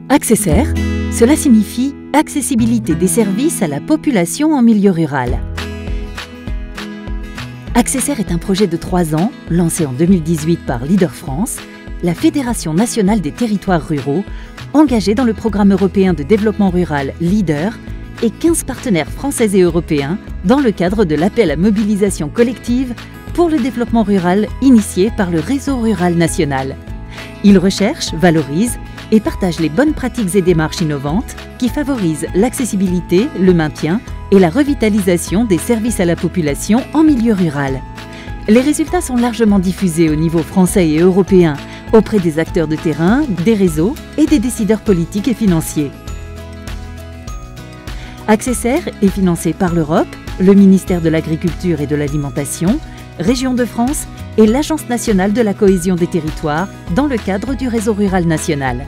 Accessaire, cela signifie accessibilité des services à la population en milieu rural. Accessaire est un projet de 3 ans, lancé en 2018 par Leader France, la Fédération nationale des territoires ruraux, engagée dans le programme européen de développement rural Leader et 15 partenaires français et européens dans le cadre de l'appel à mobilisation collective pour le développement rural initié par le Réseau rural national. Il recherche, valorise et partage les bonnes pratiques et démarches innovantes qui favorisent l'accessibilité, le maintien et la revitalisation des services à la population en milieu rural. Les résultats sont largement diffusés au niveau français et européen auprès des acteurs de terrain, des réseaux et des décideurs politiques et financiers. Accessaire est financé par l'Europe, le ministère de l'Agriculture et de l'Alimentation, Région de France et l'Agence nationale de la cohésion des territoires dans le cadre du Réseau rural national.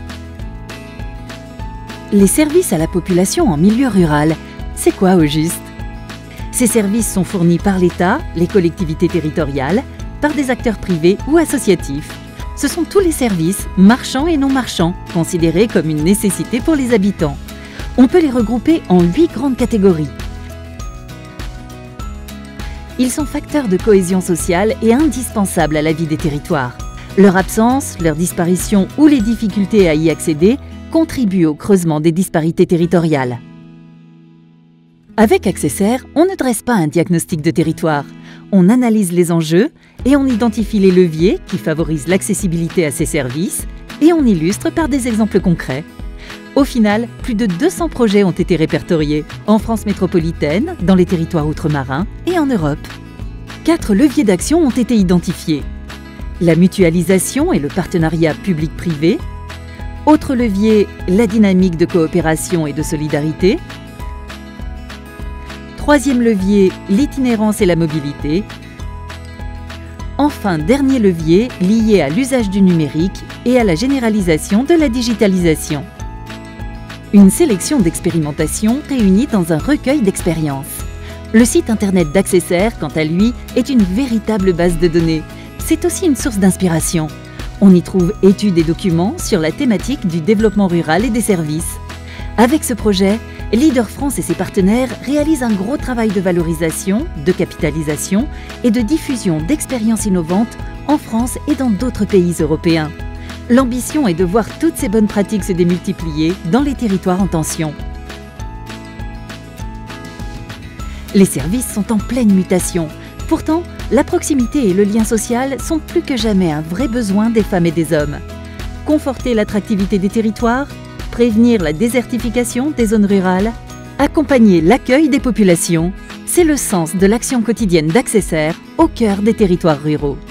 Les services à la population en milieu rural, c'est quoi au juste? Ces services sont fournis par l'État, les collectivités territoriales, par des acteurs privés ou associatifs. Ce sont tous les services, marchands et non marchands, considérés comme une nécessité pour les habitants. On peut les regrouper en 8 grandes catégories. Ils sont facteurs de cohésion sociale et indispensables à la vie des territoires. Leur absence, leur disparition ou les difficultés à y accéder contribuent au creusement des disparités territoriales. Avec Accessaire, on ne dresse pas un diagnostic de territoire. On analyse les enjeux et on identifie les leviers qui favorisent l'accessibilité à ces services et on illustre par des exemples concrets. Au final, plus de 200 projets ont été répertoriés en France métropolitaine, dans les territoires outre-marins et en Europe. 4 leviers d'action ont été identifiés. La mutualisation et le partenariat public-privé. Autre levier, la dynamique de coopération et de solidarité. 3e levier, l'itinérance et la mobilité. Enfin, dernier levier, lié à l'usage du numérique et à la généralisation de la digitalisation. Une sélection d'expérimentations réunie dans un recueil d'expériences. Le site internet d'Accessaire, quant à lui, est une véritable base de données. C'est aussi une source d'inspiration. On y trouve études et documents sur la thématique du développement rural et des services. Avec ce projet, Leader France et ses partenaires réalisent un gros travail de valorisation, de capitalisation et de diffusion d'expériences innovantes en France et dans d'autres pays européens. L'ambition est de voir toutes ces bonnes pratiques se démultiplier dans les territoires en tension. Les services sont en pleine mutation. Pourtant, la proximité et le lien social sont plus que jamais un vrai besoin des femmes et des hommes. Conforter l'attractivité des territoires, prévenir la désertification des zones rurales, accompagner l'accueil des populations, c'est le sens de l'action quotidienne d'Accessaire au cœur des territoires ruraux.